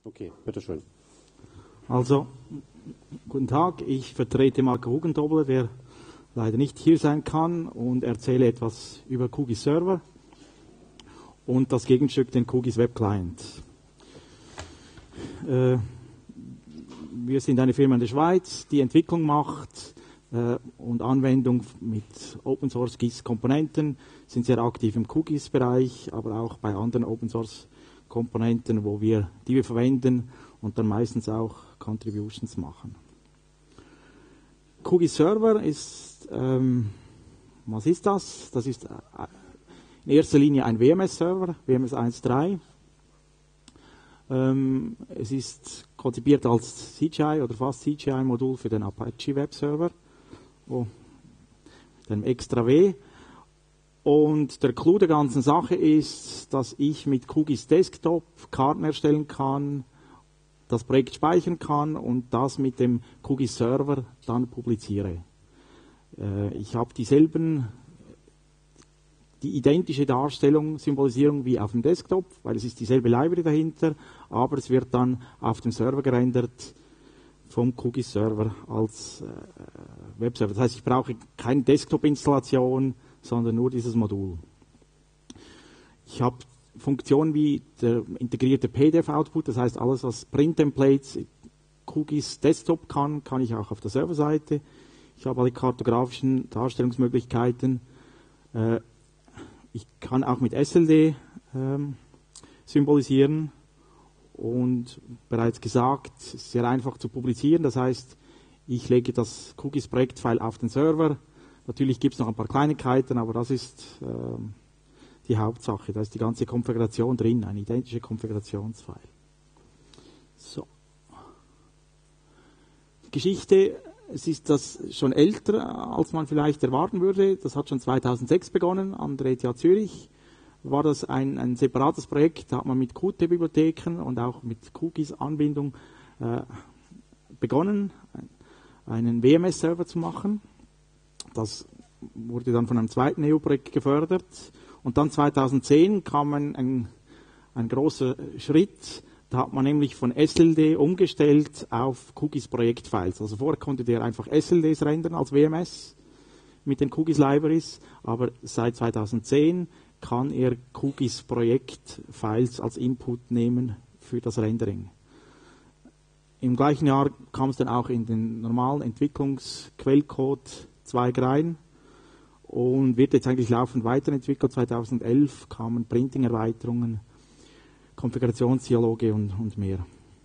Okay, bitteschön. Also, guten Tag, ich vertrete Marco Hugendobler, der leider nicht hier sein kann, und erzähle etwas über QGIS Server und das Gegenstück, den QGIS Web Client. Wir sind eine Firma in der Schweiz, die Entwicklung macht und Anwendung mit Open Source GIS-Komponenten, sind sehr aktiv im QGIS-Bereich, aber auch bei anderen Open Source Komponenten, die wir verwenden und dann meistens auch Contributions machen. QGIS Server ist, was ist das? Das ist in erster Linie ein WMS-Server, WMS 1.3. Es ist konzipiert als CGI oder fast CGI-Modul für den Apache Web Server, dem extra W. Und der Clou der ganzen Sache ist, dass ich mit QGIS Desktop Karten erstellen kann, das Projekt speichern kann und das mit dem QGIS Server dann publiziere. Ich habe die identische Darstellung, Symbolisierung wie auf dem Desktop, weil es ist dieselbe Library dahinter, aber es wird dann auf dem Server gerendert vom QGIS Server als Webserver. Das heißt, ich brauche keine Desktop-Installation, sondern nur dieses Modul. Ich habe Funktionen wie der integrierte PDF-Output, das heißt, alles, was Print-Templates QGIS Desktop kann ich auch auf der Serverseite. Ich habe alle kartografischen Darstellungsmöglichkeiten. Ich kann auch mit SLD symbolisieren und bereits gesagt, es ist sehr einfach zu publizieren. Das heißt, ich lege das QGIS-Projektfile auf den Server. Natürlich gibt es noch ein paar Kleinigkeiten, aber das ist die Hauptsache. Da ist die ganze Konfiguration drin, ein identischer Konfigurationsfile. So. Die Geschichte, es ist das schon älter, als man vielleicht erwarten würde. Das hat schon 2006 begonnen, an der ETH Zürich. War das ein separates Projekt, da hat man mit Qt-Bibliotheken und auch mit QGIS-Anbindung begonnen, einen WMS-Server zu machen. Das wurde dann von einem zweiten EU-Projekt gefördert. Und dann 2010 kam ein großer Schritt. Da hat man nämlich von SLD umgestellt auf QGIS-Projektfiles. Also vorher konnte der einfach SLDs rendern als WMS mit den QGIS-Libraries. Aber seit 2010 kann er QGIS-Projektfiles als Input nehmen für das Rendering. Im gleichen Jahr kam es dann auch in den normalen Entwicklungsquellcode 2 rein und wird jetzt eigentlich laufend weiterentwickelt. 2011 kamen Printing-Erweiterungen, Konfigurationsdialoge und mehr.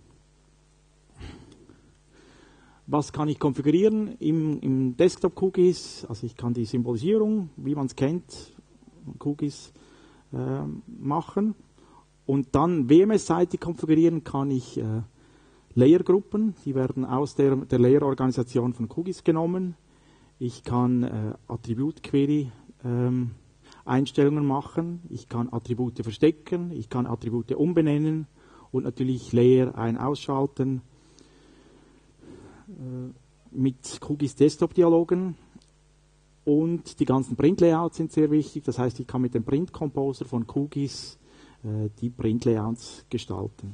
Was kann ich konfigurieren im Desktop QGIS? Also ich kann die Symbolisierung, wie man es kennt, QGIS machen. Und dann WMS-seitig konfigurieren kann ich Layer-Gruppen, die werden aus der Layer-Organisation von QGIS genommen. Ich kann Attribut-Query-Einstellungen machen, ich kann Attribute verstecken, ich kann Attribute umbenennen und natürlich Layer ein-ausschalten mit QGIS-Desktop-Dialogen. Und die ganzen Print-Layouts sind sehr wichtig, das heißt, ich kann mit dem Print-Composer von QGIS die Print-Layouts gestalten.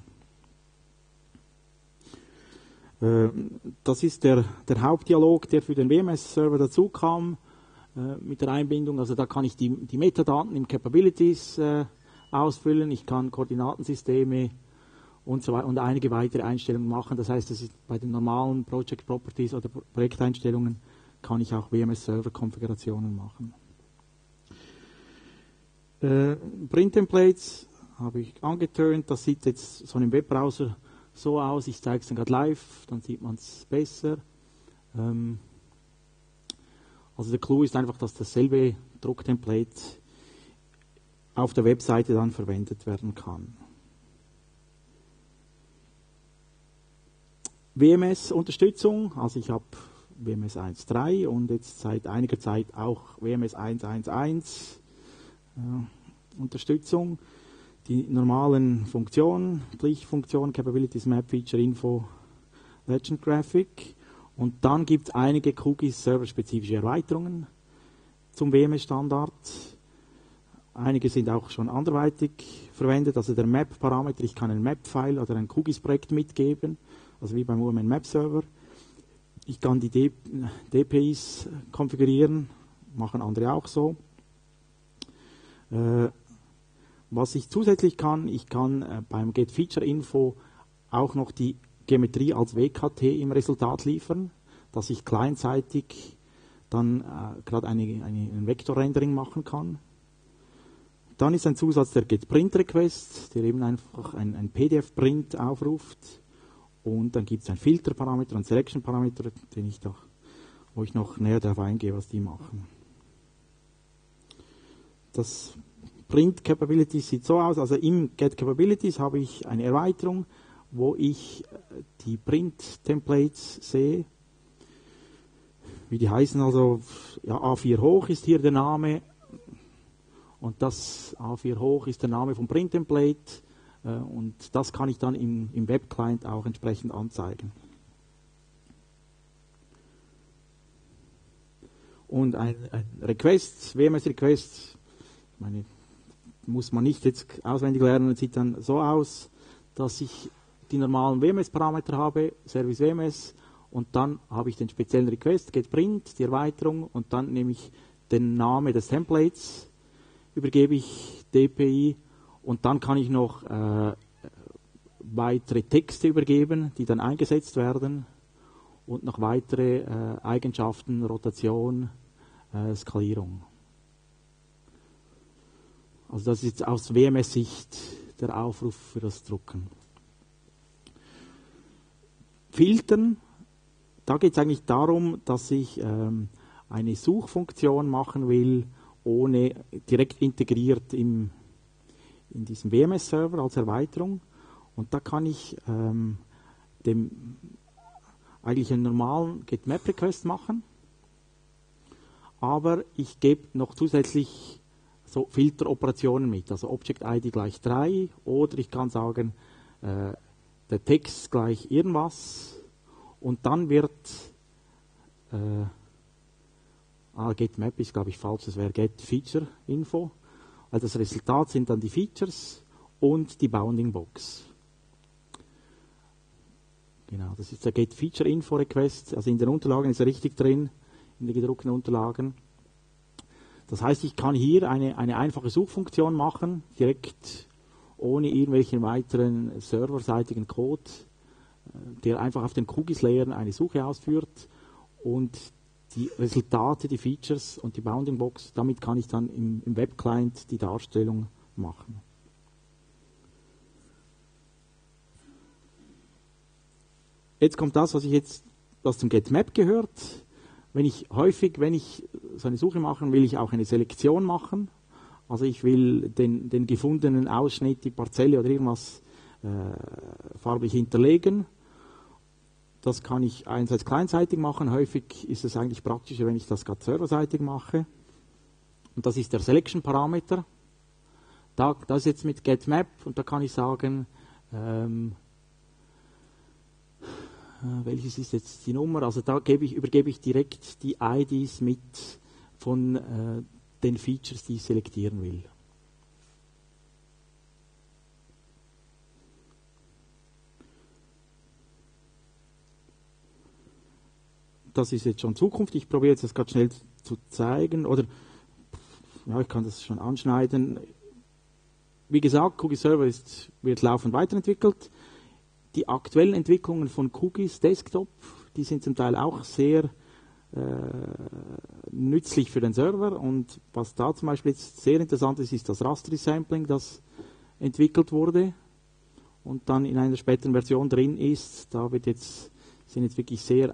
Das ist der Hauptdialog, der für den WMS-Server dazu kam, mit der Einbindung. Also da kann ich die Metadaten im Capabilities ausfüllen, ich kann Koordinatensysteme und so weiter und einige weitere Einstellungen machen. Das heißt, bei den normalen Project Properties oder Projekteinstellungen kann ich auch WMS-Server-Konfigurationen machen. Print-Templates habe ich angetönt, das sieht jetzt so im Webbrowser so aus, ich zeige es dann gerade live, dann sieht man es besser. Also der Clou ist einfach, dass dasselbe Drucktemplate auf der Webseite dann verwendet werden kann. WMS-Unterstützung, also ich habe WMS 1.3 und jetzt seit einiger Zeit auch WMS 1.1.1 Unterstützung. Die normalen Funktionen, Pflichtfunktion, Capabilities, Map, Feature, Info, Legend Graphic. Und dann gibt es einige QGIS-Server-spezifische Erweiterungen zum WMS-Standard. Einige sind auch schon anderweitig verwendet, also der Map-Parameter, ich kann ein Map-File oder ein QGIS-Projekt mitgeben, also wie beim UML Map-Server. Ich kann die DPIs konfigurieren, machen andere auch so. Was ich zusätzlich kann, ich kann beim GetFeatureInfo auch noch die Geometrie als WKT im Resultat liefern, dass ich clientseitig dann gerade ein Vektor-Rendering machen kann. Dann ist ein Zusatz der GetPrint-Request, der eben einfach ein PDF-Print aufruft. Und dann gibt es einen Filter-Parameter, einen Selection-Parameter, wo ich noch näher darauf eingehe, was die machen. Das Print Capabilities sieht so aus, also im Get Capabilities habe ich eine Erweiterung, wo ich die Print-Templates sehe. Wie die heißen, also ja, A4 hoch ist hier der Name. Und das A4 hoch ist der Name vom Print-Template und das kann ich dann im Web-Client auch entsprechend anzeigen. Und ein Request, WMS-Request, muss man nicht jetzt auswendig lernen, sieht dann so aus, dass ich die normalen WMS-Parameter habe, Service WMS, und dann habe ich den speziellen Request, getPrint, die Erweiterung, und dann nehme ich den Namen des Templates, übergebe ich DPI und dann kann ich noch weitere Texte übergeben, die dann eingesetzt werden und noch weitere Eigenschaften, Rotation, Skalierung. Also das ist jetzt aus WMS-Sicht der Aufruf für das Drucken. Filtern, da geht es eigentlich darum, dass ich eine Suchfunktion machen will, ohne direkt integriert in diesem WMS-Server als Erweiterung. Und da kann ich eigentlich einen normalen Get-Map-Request machen, aber ich gebe noch zusätzlich so Filteroperationen mit, also Object-ID gleich 3 oder ich kann sagen, der Text gleich irgendwas und dann wird GetMap ist, glaube ich, falsch, das wäre GetFeatureInfo. Also das Resultat sind dann die Features und die Bounding Box. Genau, das ist der GetFeatureInfo-Request. Also in den Unterlagen ist er richtig drin, in den gedruckten Unterlagen. Das heißt, ich kann hier eine einfache Suchfunktion machen, direkt ohne irgendwelchen weiteren serverseitigen Code, der einfach auf den QGIS-Layern eine Suche ausführt und die Resultate, die Features und die Bounding Box, damit kann ich dann im Web-Client die Darstellung machen. Jetzt kommt das, was zum GetMap gehört. Wenn ich so eine Suche mache, will ich auch eine Selektion machen. Also ich will den gefundenen Ausschnitt, die Parzelle oder irgendwas farblich hinterlegen. Das kann ich einerseits clientseitig machen, häufig ist es eigentlich praktischer, wenn ich das gerade serverseitig mache. Und das ist der Selection-Parameter. Das ist jetzt mit GetMap und da kann ich sagen, welches ist jetzt die Nummer? Also da übergebe ich direkt die IDs mit von den Features, die ich selektieren will. Das ist jetzt schon Zukunft. Ich probiere jetzt das gerade schnell zu zeigen. Oder ja, ich kann das schon anschneiden. Wie gesagt, QGIS Server wird laufend weiterentwickelt. Die aktuellen Entwicklungen von QGIS Desktop, die sind zum Teil auch sehr nützlich für den Server. Und was da zum Beispiel jetzt sehr interessant ist, ist das Raster Sampling, das entwickelt wurde und dann in einer späteren Version drin ist. Da sind jetzt wirklich sehr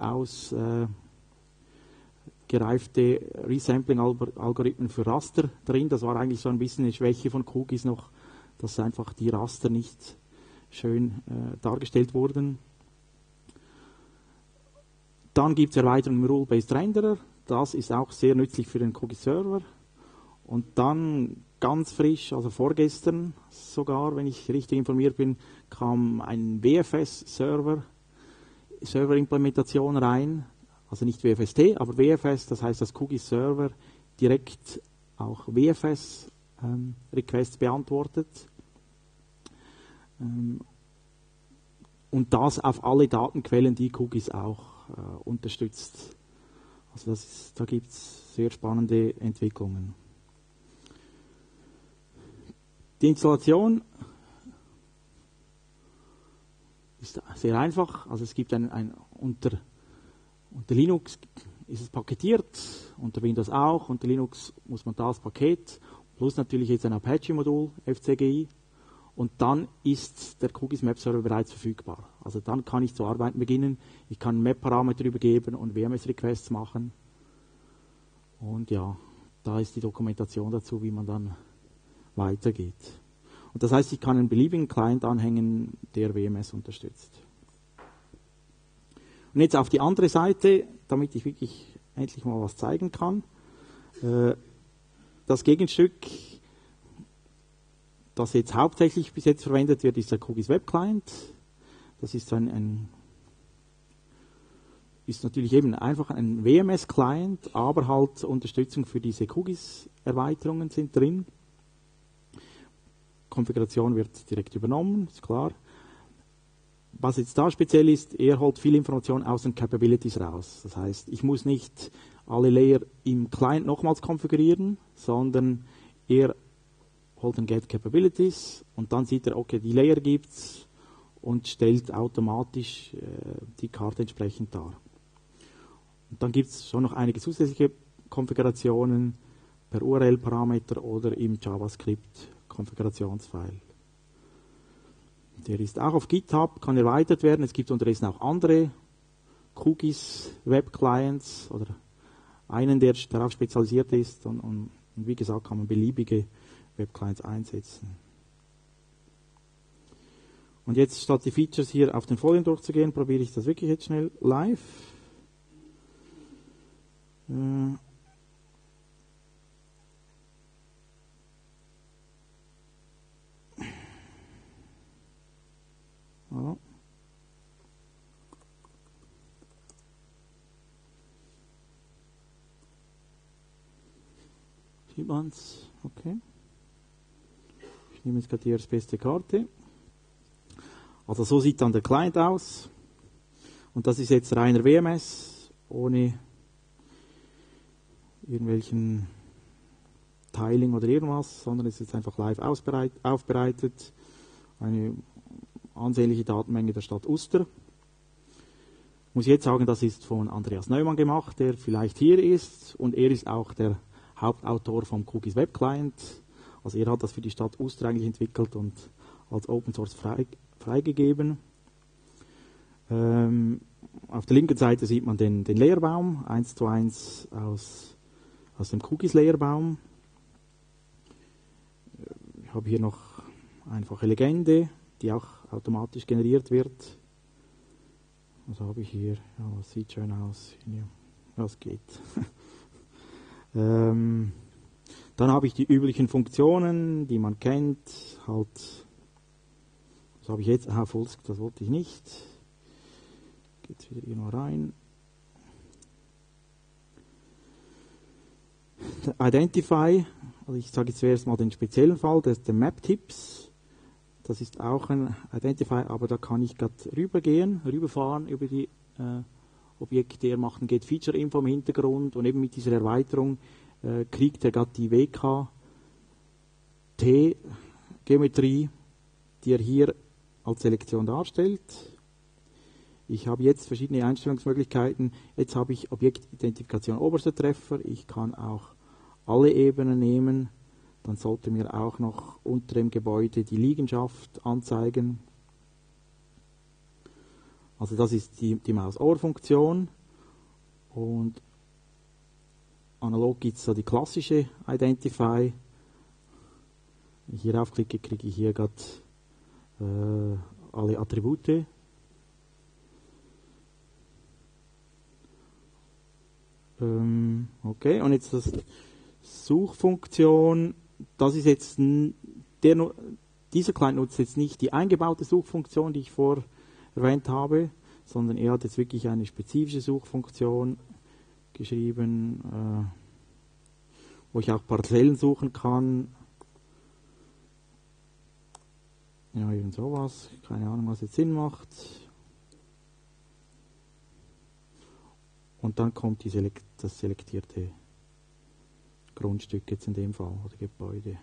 gereifte Resampling-Algorithmen für Raster drin. Das war eigentlich so ein bisschen eine Schwäche von QGIS noch, dass einfach die Raster nicht schön dargestellt wurden. Dann gibt es Erweiterungen im Rule-Based Renderer. Das ist auch sehr nützlich für den QGIS-Server. Und dann ganz frisch, also vorgestern sogar, wenn ich richtig informiert bin, kam ein WFS-Server-Implementation rein. Also nicht WFST, aber WFS, das heißt, dass QGIS-Server direkt auch WFS Requests beantwortet. Und das auf alle Datenquellen, die Cookies auch unterstützt. Also da gibt es sehr spannende Entwicklungen. Die Installation ist sehr einfach. Also es gibt unter Linux ist es paketiert, unter Windows auch, unter Linux muss man das Paket, plus natürlich jetzt ein Apache-Modul, FCGI, und dann ist der Cookies Map Server bereits verfügbar. Also dann kann ich zu arbeiten beginnen, ich kann Map-Parameter übergeben und WMS-Requests machen. Und ja, da ist die Dokumentation dazu, wie man dann weitergeht. Und das heißt, ich kann einen beliebigen Client anhängen, der WMS unterstützt. Und jetzt auf die andere Seite, damit ich wirklich endlich mal was zeigen kann. Das Gegenstück, das jetzt hauptsächlich bis jetzt verwendet wird, ist der Cookies Web Client. Das ist ist natürlich eben einfach ein WMS-Client, aber halt Unterstützung für diese Cookies-Erweiterungen sind drin. Konfiguration wird direkt übernommen, ist klar. Was jetzt da speziell ist, er holt viel Information aus den Capabilities raus. Das heißt, ich muss nicht alle Layer im Client nochmals konfigurieren, sondern er holt den Get Capabilities und dann sieht er, okay, die Layer gibt's und stellt automatisch die Karte entsprechend dar. Und dann gibt es schon noch einige zusätzliche Konfigurationen per URL-Parameter oder im JavaScript-Konfigurationsfile. Der ist auch auf GitHub, kann erweitert werden. Es gibt unterdessen auch andere Cookies Web Clients oder einen, der darauf spezialisiert ist. Und wie gesagt, kann man beliebige Web Clients einsetzen. Und jetzt, statt die Features hier auf den Folien durchzugehen, probiere ich das wirklich jetzt schnell live. Ja. Sieht man's? Okay. Ich nehme jetzt gerade hier als beste Karte. Also so sieht dann der Client aus. Und das ist jetzt reiner WMS, ohne irgendwelchen Tiling oder irgendwas, sondern es ist jetzt einfach live aufbereitet. Eine ansehnliche Datenmenge der Stadt Uster. Muss ich jetzt sagen, das ist von Andreas Neumann gemacht, der vielleicht hier ist, und er ist auch der Hauptautor vom Cookies Web Client. Also er hat das für die Stadt Uster eigentlich entwickelt und als Open Source freigegeben. Auf der linken Seite sieht man den Layerbaum, 1:1 aus dem Cookies Layerbaum. Ich habe hier noch einfache Legende, die auch automatisch generiert wird. Was habe ich hier? Ja, das sieht schön aus. Ja, das geht. Dann habe ich die üblichen Funktionen, die man kennt. Halt, was habe ich jetzt? Fullscreen, das wollte ich nicht. Geht wieder irgendwo rein. Identify, also ich sage jetzt zuerst mal den speziellen Fall, das ist der Map-Tipps. Das ist auch ein Identify, aber da kann ich gerade rüberfahren über die Objekte. Er macht ein Get-Feature-Info im Hintergrund und eben mit dieser Erweiterung kriegt er gerade die WKT-Geometrie, die er hier als Selektion darstellt. Ich habe jetzt verschiedene Einstellungsmöglichkeiten. Jetzt habe ich Objektidentifikation oberster Treffer. Ich kann auch alle Ebenen nehmen. Dann sollte mir auch noch unter dem Gebäude die Liegenschaft anzeigen. Also das ist die Maus-Ohr-Funktion. Und analog gibt es so die klassische Identify. Wenn ich hier aufklicke, kriege ich hier gerade alle Attribute. Okay, und jetzt das Suchfunktion, das ist jetzt dieser Client nutzt jetzt nicht die eingebaute Suchfunktion, die ich vorher erwähnt habe, sondern er hat jetzt wirklich eine spezifische Suchfunktion geschrieben, wo ich auch Parzellen suchen kann. Ja, irgend sowas. Keine Ahnung, was jetzt Sinn macht. Und dann kommt das selektierte Grundstück jetzt in dem Fall, oder Gebäude.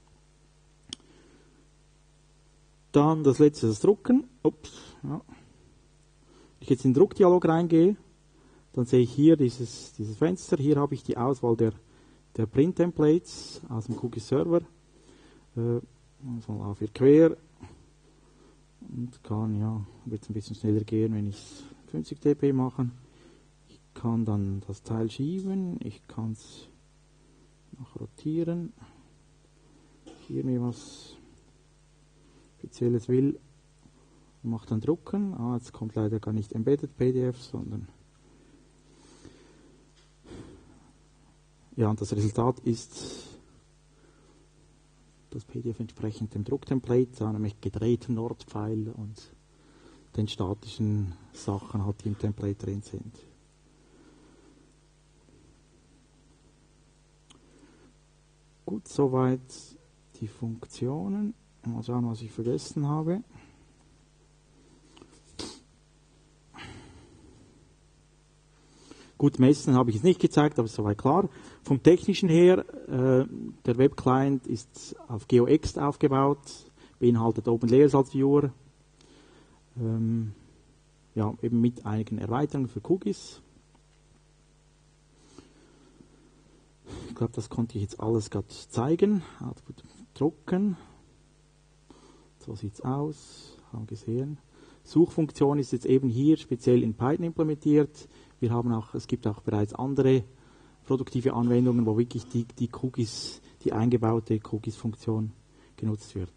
Dann das letzte, das Drucken. Ups, ja. Wenn ich jetzt in den Druckdialog reingehe, dann sehe ich hier dieses Fenster. Hier habe ich die Auswahl der Print-Templates aus dem Cookie-Server. Also A4 quer. Und kann, ja, wird es ein bisschen schneller gehen, wenn ich es 50 dp mache. Ich kann dann das Teil schieben. Ich kann es noch rotieren. Hier mir was Spezielles will, macht dann Drucken. Jetzt kommt leider gar nicht Embedded PDF, sondern ja, und das Resultat ist das PDF entsprechend dem Drucktemplate, einem gedrehten Nordpfeil und den statischen Sachen, halt, die im Template drin sind. Gut, soweit die Funktionen. Mal schauen, was ich vergessen habe. Gut, messen habe ich es nicht gezeigt, aber es ist soweit klar. Vom Technischen her, der Webclient ist auf GeoX aufgebaut, beinhaltet OpenLayers als Viewer, ja, eben mit einigen Erweiterungen für Cookies. Ich glaube, das konnte ich jetzt alles gerade zeigen. Output drucken. So sieht es aus, haben gesehen. Suchfunktion ist jetzt eben hier speziell in Python implementiert. Es gibt auch bereits andere produktive Anwendungen, wo wirklich die Cookies, die eingebaute Cookies-Funktion genutzt wird.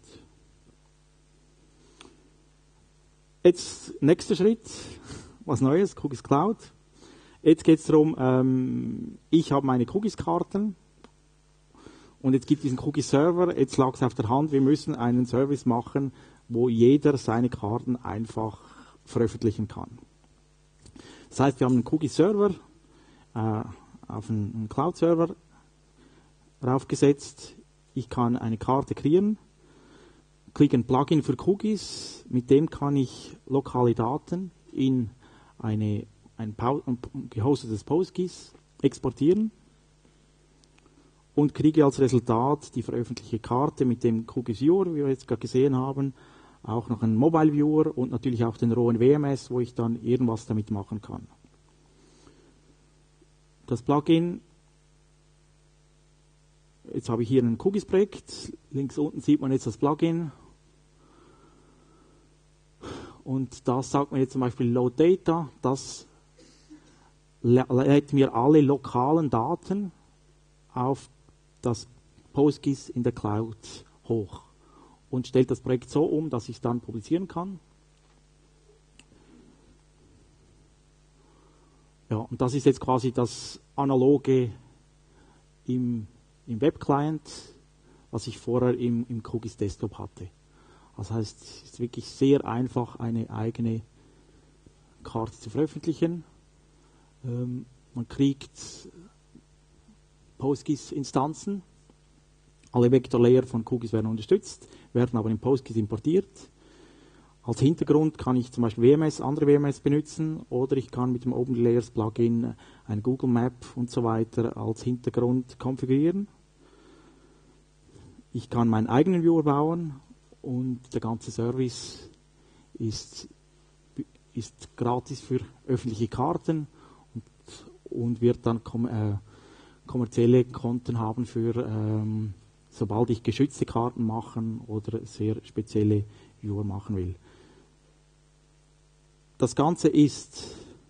Jetzt nächster Schritt, was Neues, Cookies Cloud. Jetzt geht es darum, ich habe meine Cookies-Karten und jetzt gibt es diesen Cookie-Server. Jetzt lag es auf der Hand, wir müssen einen Service machen, wo jeder seine Karten einfach veröffentlichen kann. Das heißt, wir haben einen Cookie-Server auf einen Cloud-Server raufgesetzt. Ich kann eine Karte kreieren, klicke ein Plugin für Cookies, mit dem kann ich lokale Daten in ein gehostetes PostGIS exportieren und kriege als Resultat die veröffentlichte Karte mit dem Cookies Viewer, wie wir jetzt gerade gesehen haben, auch noch einen Mobile Viewer und natürlich auch den rohen WMS, wo ich dann irgendwas damit machen kann. Das Plugin, jetzt habe ich hier ein Cookies-Projekt, links unten sieht man jetzt das Plugin und das sagt mir jetzt zum Beispiel Load Data, das lädt mir alle lokalen Daten auf das PostGIS in der Cloud hoch und stellt das Projekt so um, dass ich es dann publizieren kann. Ja, und das ist jetzt quasi das Analoge im Webclient, was ich vorher im Cookies Desktop hatte. Das heißt, es ist wirklich sehr einfach, eine eigene Karte zu veröffentlichen. Man kriegt PostGIS-Instanzen. Alle Vektorlayer von Cookies werden unterstützt, werden aber in PostGIS importiert. Als Hintergrund kann ich zum Beispiel andere WMS benutzen oder ich kann mit dem OpenLayers Plugin ein Google Map und so weiter als Hintergrund konfigurieren. Ich kann meinen eigenen Viewer bauen und der ganze Service ist gratis für öffentliche Karten und wird dann kommerzielle Konten haben für sobald ich geschützte Karten machen oder sehr spezielle Viewer machen will. Das Ganze ist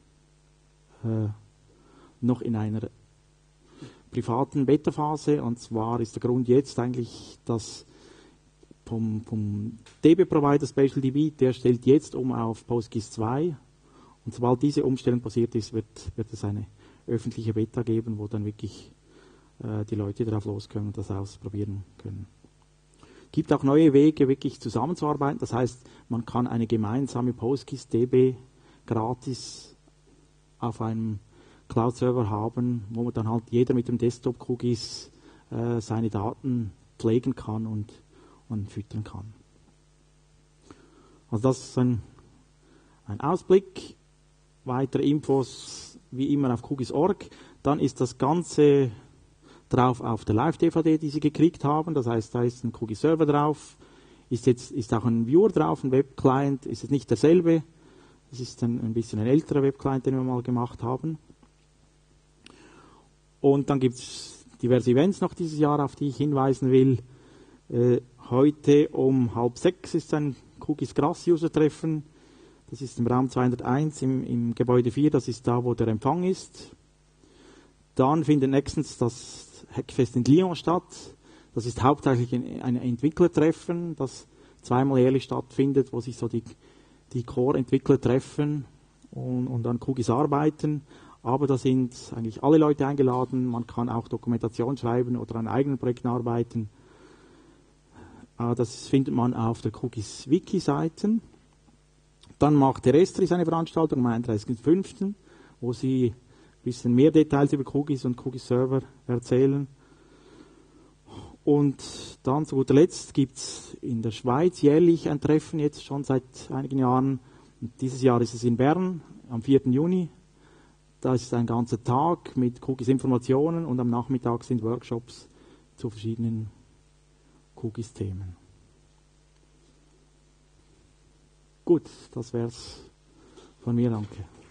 noch in einer privaten Beta-Phase und zwar ist der Grund jetzt eigentlich, dass vom DB-Provider SpatialDB, der stellt jetzt um auf PostGIS 2 und sobald diese Umstellung passiert ist, wird es eine öffentliche Beta geben, wo dann wirklich die Leute drauf los können und das ausprobieren können. Es gibt auch neue Wege, wirklich zusammenzuarbeiten. Das heißt, man kann eine gemeinsame PostGIS DB gratis auf einem Cloud-Server haben, wo man dann halt jeder mit dem Desktop-Cookies seine Daten pflegen kann und füttern kann. Also das ist ein Ausblick. Weitere Infos wie immer auf Kugis.org. Dann ist das Ganze drauf auf der Live-DVD, die Sie gekriegt haben. Das heißt, da ist ein Kugis-Server drauf. Ist auch ein Viewer drauf, ein Web-Client. Ist es nicht derselbe. Das ist ein bisschen ein älterer Web-Client, den wir mal gemacht haben. Und dann gibt es diverse Events noch dieses Jahr, auf die ich hinweisen will. Heute um 5:30 ist ein Kugis Grass User Treffen. Das ist im Raum 201 im Gebäude 4, das ist da, wo der Empfang ist. Dann findet nächstens das Hackfest in Lyon statt. Das ist hauptsächlich ein Entwicklertreffen, das zweimal jährlich stattfindet, wo sich so die Core-Entwickler treffen und an Kugis arbeiten. Aber da sind eigentlich alle Leute eingeladen. Man kann auch Dokumentation schreiben oder an eigenen Projekten arbeiten. Das findet man auf der Kugis-Wiki-Seiten. Dann macht Terestri seine Veranstaltung am 31.05., wo sie ein bisschen mehr Details über Kugis und Kugis-Server erzählen. Und dann zu guter Letzt gibt es in der Schweiz jährlich ein Treffen, jetzt schon seit einigen Jahren. Und dieses Jahr ist es in Bern am 4. Juni. Da ist ein ganzer Tag mit Kugis-Informationen und am Nachmittag sind Workshops zu verschiedenen Kugis-Themen. Gut, das wär's von mir, danke.